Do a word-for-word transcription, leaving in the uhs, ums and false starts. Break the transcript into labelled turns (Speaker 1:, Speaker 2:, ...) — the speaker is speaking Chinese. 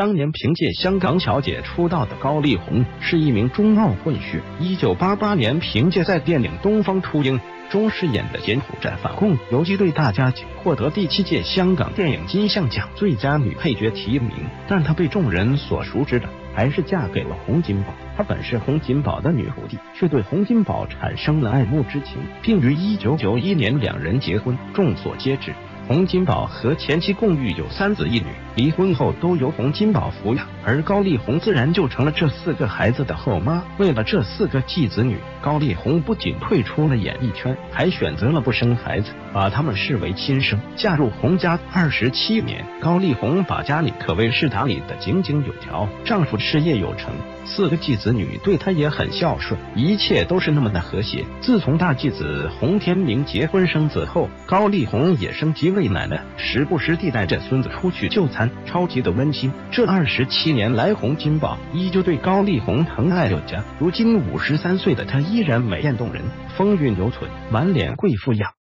Speaker 1: 当年凭借《香港小姐》出道的高丽红是一名中澳混血。一九八八年，凭借在电影《东方秃鹰》中饰演的柬埔寨反共游击队大家姐，获得第七届香港电影金像奖最佳女配角提名。但她被众人所熟知的还是嫁给了洪金宝。她本是洪金宝的女徒弟，却对洪金宝产生了爱慕之情，并于一九九一年两人结婚。众所皆知，洪金宝和前妻共育有三子一女，离婚后都由洪金宝抚养，而高丽红自然就成了这四个孩子的后妈。为了这四个继子女，高丽红不仅退出了演艺圈，还选择了不生孩子，把他们视为亲生。嫁入洪家二十七年，高丽红把家里可谓是打理得井井有条，丈夫事业有成，四个继子女对她也很孝顺，一切都是那么的和谐。自从大继子洪天明结婚生子后，高丽红也升级为奶奶，时不时地带着孙子出去就餐，超级的温馨。这二十七年来，洪金宝依旧对高丽红疼爱有加。如今五十三岁的她依然美艳动人，风韵犹存，满脸贵妇样。